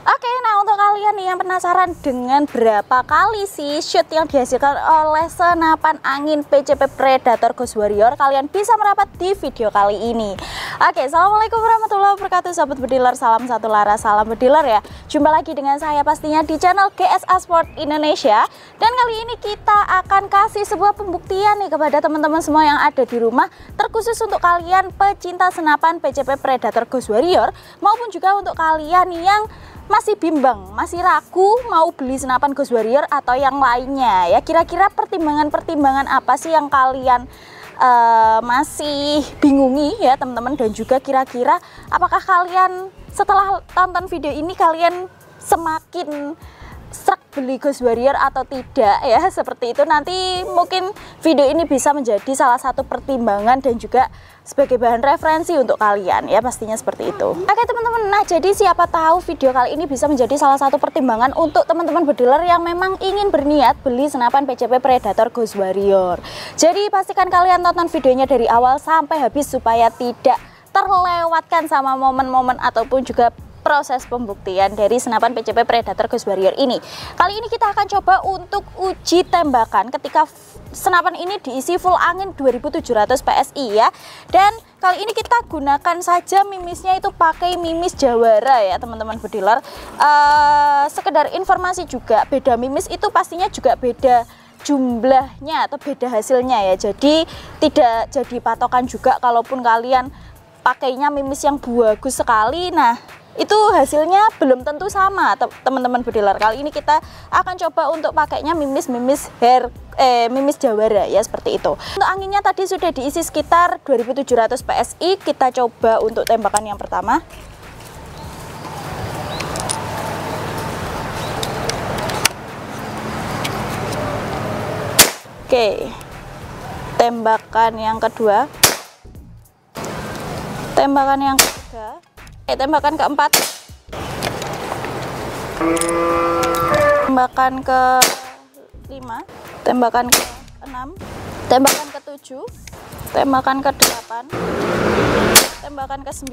Oke, nah untuk kalian nih yang penasaran dengan berapa kali sih shoot yang dihasilkan oleh senapan angin PCP Predator Ghost Warrior, kalian bisa merapat di video kali ini. Oke, assalamualaikum warahmatullahi wabarakatuh, sahabat bediler, salam satu laras, salam bediler ya. Jumpa lagi dengan saya pastinya di channel GSA Sport Indonesia. Dan kali ini kita akan kasih sebuah pembuktian nih kepada teman-teman semua yang ada di rumah, terkhusus untuk kalian pecinta senapan PCP Predator Ghost Warrior, maupun juga untuk kalian yang masih bimbang, masih ragu mau beli senapan Ghost Warrior atau yang lainnya ya. Kira-kira pertimbangan-pertimbangan apa sih yang kalian masih bingungi ya teman-teman, dan juga kira-kira apakah kalian setelah tonton video ini kalian semakin struck beli Ghost Warrior atau tidak ya, seperti itu. Nanti mungkin video ini bisa menjadi salah satu pertimbangan dan juga sebagai bahan referensi untuk kalian ya, pastinya seperti itu. Oke teman-teman, nah jadi siapa tahu video kali ini bisa menjadi salah satu pertimbangan untuk teman-teman bediler yang memang ingin berniat beli senapan PCP Predator Ghost Warrior. Jadi pastikan kalian tonton videonya dari awal sampai habis supaya tidak terlewatkan sama momen-momen ataupun juga proses pembuktian dari senapan PCP Predator Ghost Warrior ini. Kali ini kita akan coba untuk uji tembakan ketika senapan ini diisi full angin 2700 PSI ya. Dan kali ini kita gunakan saja mimisnya itu pakai mimis Jawara ya teman-teman bediler. Sekedar informasi juga, beda mimis itu pastinya juga beda jumlahnya atau beda hasilnya ya. Jadi tidak jadi patokan juga kalaupun kalian pakainya mimis yang bagus sekali, nah itu hasilnya belum tentu sama teman-teman bediler. Kali ini kita akan coba untuk pakainya mimis Jawara ya, seperti itu. Untuk anginnya tadi sudah diisi sekitar 2700 PSI. Kita coba untuk tembakan yang pertama. Oke, tembakan yang kedua, tembakan yang ketiga, tembakan keempat, tembakan ke-5, tembakan ke-6, tembakan ke-7, tembakan ke-8, tembakan ke-9,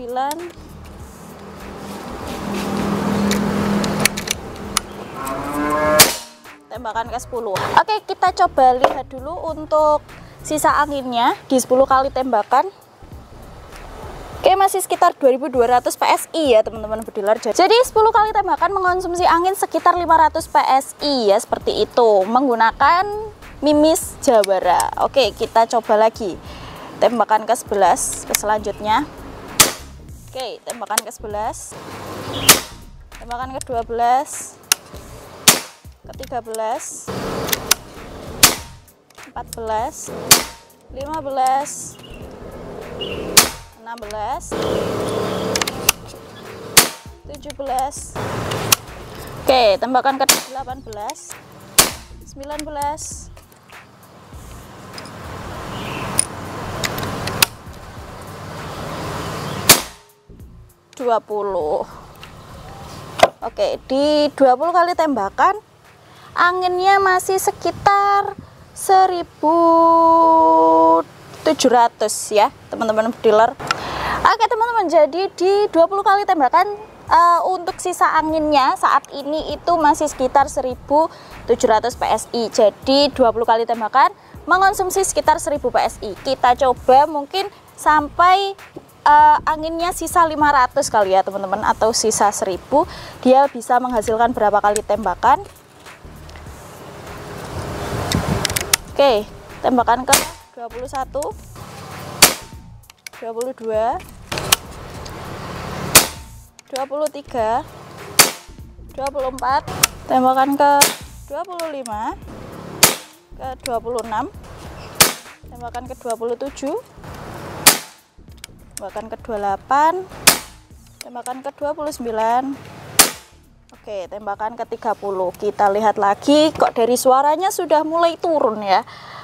tembakan ke-10. Oke, kita coba lihat dulu untuk sisa anginnya di 10 kali tembakan. Oke, masih sekitar 2200 PSI ya teman-teman bediler. Jadi 10 kali tembakan mengonsumsi angin sekitar 500 PSI ya, seperti itu, menggunakan mimis Jawara. Oke, kita coba lagi tembakan ke-11 ke selanjutnya. Oke, tembakan ke-11, tembakan ke-12, ke-13, 14, 15, 16, 17. Oke, tembakan ke-18, 19, 20. Oke, di 20 kali tembakan anginnya masih sekitar 1700 ya teman-teman bediler. Oke teman-teman, jadi di 20 kali tembakan untuk sisa anginnya saat ini itu masih sekitar 1700 PSI. Jadi 20 kali tembakan mengonsumsi sekitar 1000 PSI. Kita coba mungkin sampai anginnya sisa 500 kali ya teman-teman, atau sisa 1000, dia bisa menghasilkan berapa kali tembakan. Oke, tembakan ke 21, 22, 23, 24, tembakan ke 25, ke 26, tembakan ke 27, tembakan ke 28, tembakan ke 29. Oke, tembakan ke 30. Kita lihat lagi, kok dari suaranya sudah mulai turun ya.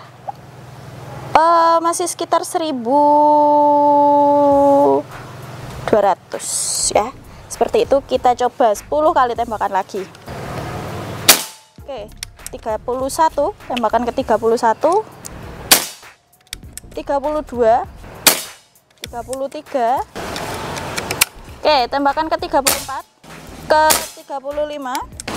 Masih sekitar 1200 ya, seperti itu. Kita coba 10 kali tembakan lagi. Oke, 31, tembakan ke 31, 32, 33. Oke, tembakan ke 34, ke 35,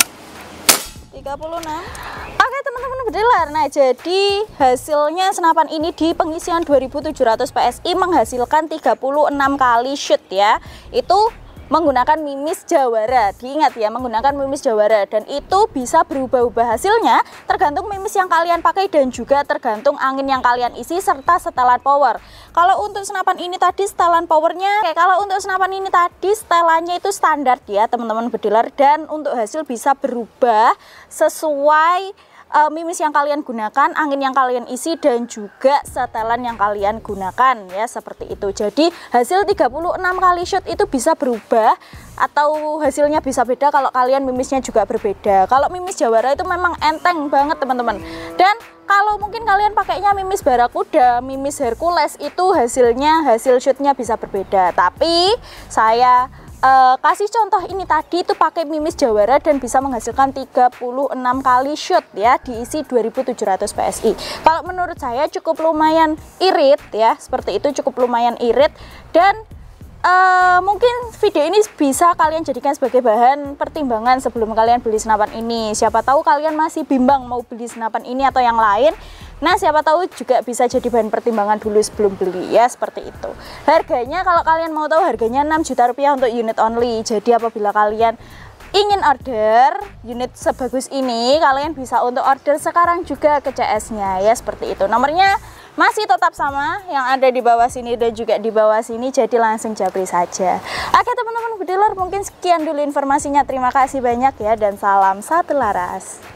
36. Oke teman-teman bediler, nah jadi hasilnya senapan ini di pengisian 2700 PSI menghasilkan 36 kali shoot ya. Itu menggunakan mimis jawara, diingat ya, menggunakan mimis jawara, dan itu bisa berubah-ubah hasilnya tergantung mimis yang kalian pakai dan juga tergantung angin yang kalian isi serta setelan power. Kalau untuk senapan ini tadi setelan powernya, kalau untuk senapan ini tadi setelannya itu standar ya teman-teman bediler, dan untuk hasil bisa berubah sesuai mimis yang kalian gunakan, angin yang kalian isi, dan juga setelan yang kalian gunakan ya, seperti itu. Jadi hasil 36 kali shot itu bisa berubah atau hasilnya bisa beda kalau kalian mimisnya juga berbeda. Kalau mimis jawara itu memang enteng banget teman-teman. Dan kalau mungkin kalian pakainya mimis barakuda, mimis Hercules, itu hasil shootnya bisa berbeda. Tapi saya kasih contoh ini tadi itu pakai mimis jawara dan bisa menghasilkan 36 kali shoot ya, diisi 2700 PSI. Kalau menurut saya cukup lumayan irit ya, seperti itu, cukup lumayan irit. Dan mungkin video ini bisa kalian jadikan sebagai bahan pertimbangan sebelum kalian beli senapan ini. Siapa tahu kalian masih bimbang mau beli senapan ini atau yang lain. Nah, siapa tahu juga bisa jadi bahan pertimbangan dulu sebelum beli ya, seperti itu. Harganya, kalau kalian mau tahu, harganya 6 juta rupiah untuk unit only. Jadi apabila kalian ingin order unit sebagus ini, kalian bisa untuk order sekarang juga ke CS-nya ya, seperti itu. Nomornya masih tetap sama yang ada di bawah sini dan juga di bawah sini, jadi langsung japri saja. Oke teman-teman bediler, mungkin sekian dulu informasinya. Terima kasih banyak ya, dan salam satu laras.